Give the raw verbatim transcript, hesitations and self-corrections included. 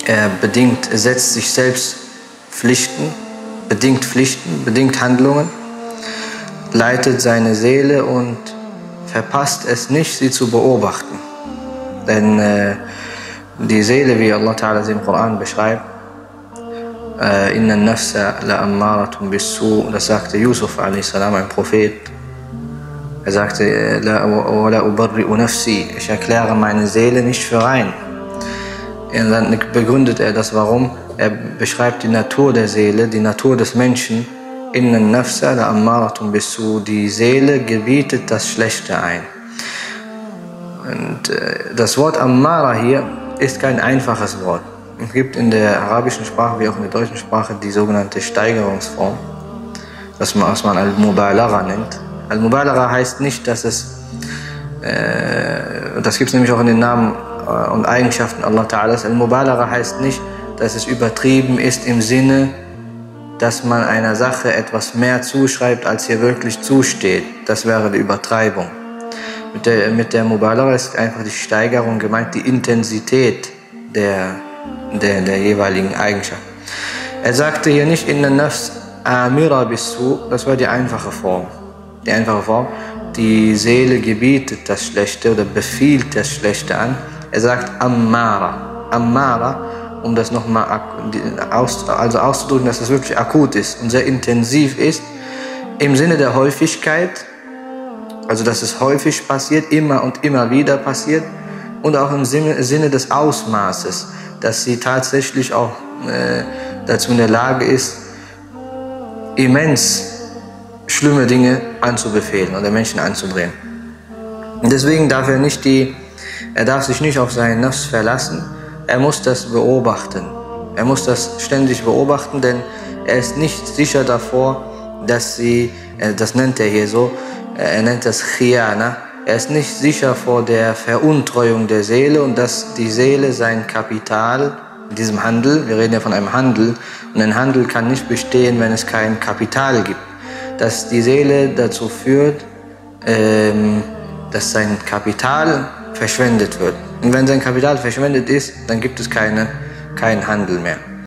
Er bedingt, er setzt sich selbst Pflichten, bedingt Pflichten, bedingt Handlungen, leitet seine Seele und verpasst es nicht, sie zu beobachten. Denn äh, die Seele, wie Allah Ta'ala sie im Koran beschreibt, äh, Inna nafsa la ammaratun bis-su, das sagte Yusuf a s, ein Prophet. Er sagte, la ubarri'u nafsi, ich erkläre meine Seele nicht für rein. Dann begründet er das, warum. Er beschreibt die Natur der Seele, die Natur des Menschen. Inna nafsa la ammaratun bis-su, die Seele gebietet das Schlechte ein. Und äh, das Wort Ammara hier ist kein einfaches Wort. Es gibt in der arabischen Sprache wie auch in der deutschen Sprache die sogenannte Steigerungsform, das man, was man Al-Mubalagha nennt. Al-Mubalagha heißt nicht, dass es, äh, das gibt es nämlich auch in den Namen äh, und Eigenschaften Allah Ta'ala. Al-Mubalagha heißt nicht, dass es übertrieben ist im Sinne, dass man einer Sache etwas mehr zuschreibt, als hier wirklich zusteht. Das wäre die Übertreibung. Mit der, mit der Mubalagha ist einfach die Steigerung gemeint, die Intensität der, der, der jeweiligen Eigenschaft. Er sagte hier nicht in der Nafs Amira bis-su, das war die einfache Form. Die einfache Form, die Seele gebietet das Schlechte oder befiehlt das Schlechte an. Er sagt Ammara. Ammara, um das nochmal aus, also auszudrücken, dass das wirklich akut ist und sehr intensiv ist, im Sinne der Häufigkeit, also dass es häufig passiert, immer und immer wieder passiert, und auch im Sinne, Sinne des Ausmaßes, dass sie tatsächlich auch äh, dazu in der Lage ist, immens schlimme Dinge anzubefehlen oder Menschen anzudrehen. Und deswegen darf er nicht die, er darf sich nicht auf seinen Nafs verlassen, er muss das beobachten. Er muss das ständig beobachten, denn er ist nicht sicher davor, dass sie, das nennt er hier so, er nennt das Khiyana, er ist nicht sicher vor der Veruntreuung der Seele und dass die Seele sein Kapital in diesem Handel, wir reden ja von einem Handel, und ein Handel kann nicht bestehen, wenn es kein Kapital gibt, dass die Seele dazu führt, ähm, dass sein Kapital verschwendet wird. Und wenn sein Kapital verschwendet ist, dann gibt es keine, keinen Handel mehr.